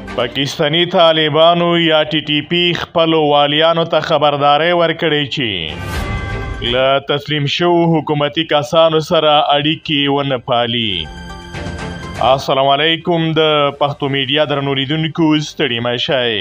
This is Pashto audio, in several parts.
پاکستانی طالبانو یا ټي ټي پي خپلو والیانو ته خبرداری ورکړې چې له تسلیم شوو حکومتي کسانو سره اړیکې ونه پالي. السلام علیکم. د پښتو میډیا درنو لیدونکو ستړي مه شئ.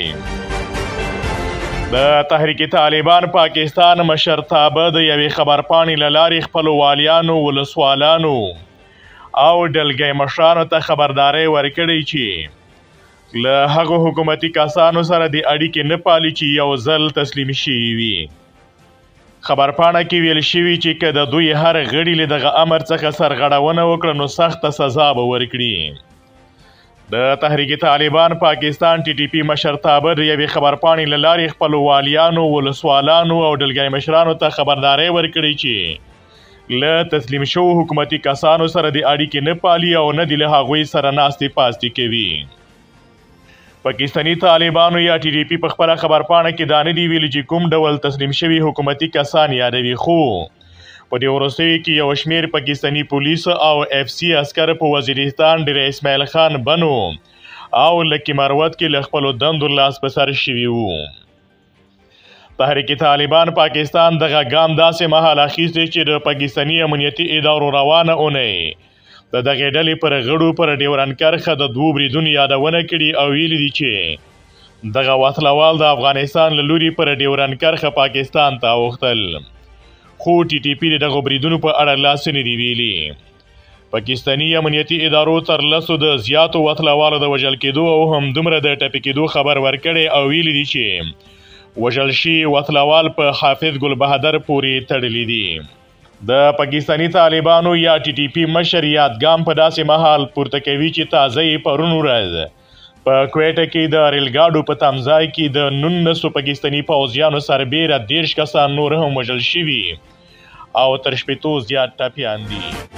د تحریک طالبان پاکستان مشرتابه د یوې خبرپاڼې له لارې خپلو والیانو، ولسوالانو او ډلګۍ مشرانو ته خبرداری ورکړی چې له هغو حکومتي کسانو سره د اړیکې نه پالي چې یو ځل تسلیم شوي وي. خبرپاڼه کې ویل شوي چې که د دوی هر غړي له دغه امر څخه سرغړونه وکړه نو سخته سزا به ورکړي. د تحریک طالبان پاکستان ټي ټي پي مشرتابه د یوې خبرپاڼې له لارې خپلو والیانو، ولسوالانو او ډلګۍ مشرانو ته خبرداری ورکړی چې له تسلیم شوو حکومتي کسانو سره د اړیکې نه پالي او نه د له هغوی سره ناستې پاستې کوي. پاکستانی طالبانو یا ټي ټي پي په خپله خبرپاڼه کې دا نه دي ویلي چې کوم ډول تسلیم شوي حکومتي کسان یادوي، خو په دې وروستیو کې یو شمېر پاکستانی پولیسو او اف سی عسکر په وزیرستان ډېر اسماعیل خان بنو او لکي مروت کې له خپلو دندو لاس په سر شوي وو. تحریک طالبان پاکستان دغه ګام داسې مهال اخیستی چې د پاکستاني امنیتي ادارو روانه اونۍ د دغې ډلې پر غړو پر ډیورنډ کرښه د 2 بریدونو یادونه کړي او ویلي دي چې دغه وسلوال د افغانستان له لوري پر ډیورنډ کرښه پاکستان ته اوښتل، خو ټي ټي پي د دغو بریدونو په اړه لاس نه دي ویلي. پاکستاني امنیتي ادارو تر 10 د زیاتو وسلوالو د وژل کېدو او همدومره د ټپي کېدو خبر ورکړی او ویلي دي چې وژل شوي وسلوال په حافظ ګل بهادر پورې تړلي دي. د پاکستانی طالبانو یا ټي ټي پي مشر یادګام په داسې مهال پورته کوي چې تازه یې پرون ورځ په کویټه کې د ریل ګاډو په تمځای کې د 19 پاکستانی پوځیانو سربیره 30 کسان نور هم وژل شوي او تر 60 زیات ټپیان دي.